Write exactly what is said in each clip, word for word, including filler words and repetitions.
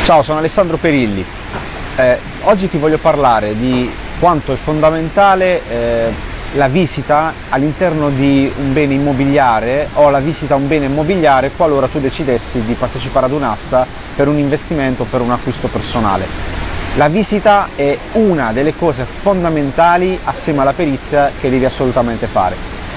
Ciao, sono Alessandro Perilli. Eh, oggi ti voglio parlare di quanto è fondamentale eh, la visita all'interno di un bene immobiliare o la visita a un bene immobiliare qualora tu decidessi di partecipare ad un'asta per un investimento o per un acquisto personale. La visita è una delle cose fondamentali assieme alla perizia che devi assolutamente fare.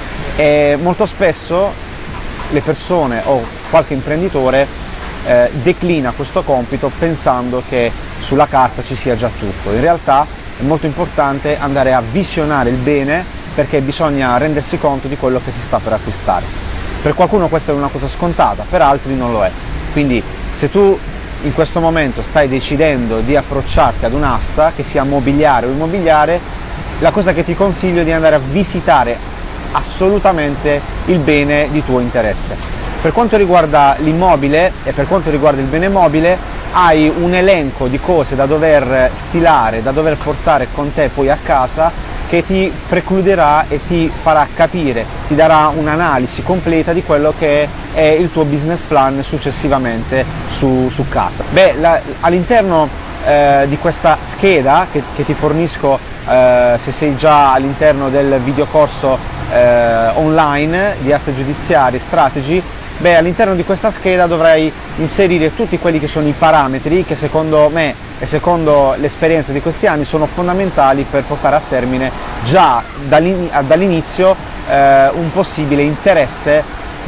E molto spesso le persone o qualche imprenditore eh, declina questo compito pensando che sulla carta ci sia già tutto. In realtà è molto importante andare a visionare il bene, perché bisogna rendersi conto di quello che si sta per acquistare. Per qualcuno questa è una cosa scontata, per altri non lo è. Quindi se tu in questo momento stai decidendo di approcciarti ad un'asta, che sia mobiliare o immobiliare, la cosa che ti consiglio è di andare a visitare assolutamente il bene di tuo interesse. Per quanto riguarda l'immobile e per quanto riguarda il bene mobile, hai un elenco di cose da dover stilare, da dover portare con te poi a casa, che ti precluderà e ti farà capire, ti darà un'analisi completa di quello che è il tuo business plan successivamente su, su carta. Beh, all'interno eh, di questa scheda che, che ti fornisco eh, se sei già all'interno del videocorso eh, online di aste giudiziarie strategy, beh, all'interno di questa scheda dovrai inserire tutti quelli che sono i parametri che secondo me e secondo l'esperienza di questi anni sono fondamentali per portare a termine già dall'inizio eh, un possibile interesse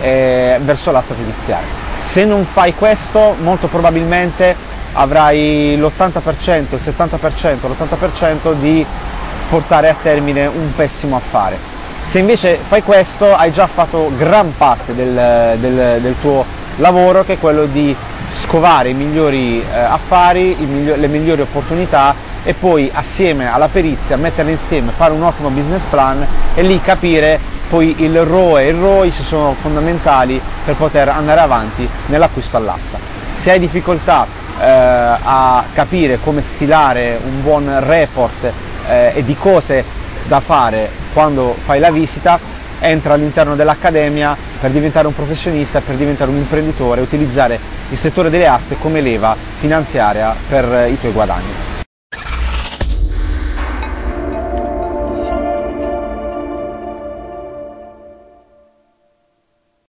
eh, verso l'asta giudiziaria. Se non fai questo, molto probabilmente avrai l'ottanta per cento, il settanta per cento, l'ottanta per cento di portare a termine un pessimo affare. Se invece fai questo, hai già fatto gran parte del, del, del tuo lavoro, che è quello di scovare i migliori eh, affari, i migliori, le migliori opportunità, e poi assieme alla perizia metterle insieme, fare un ottimo business plan e lì capire poi il R O E e il R O I se sono fondamentali per poter andare avanti nell'acquisto all'asta. Se hai difficoltà eh, a capire come stilare un buon report eh, e di cose da fare quando fai la visita, entra all'interno dell'Accademia per diventare un professionista, per diventare un imprenditore e utilizzare il settore delle aste come leva finanziaria per i tuoi guadagni.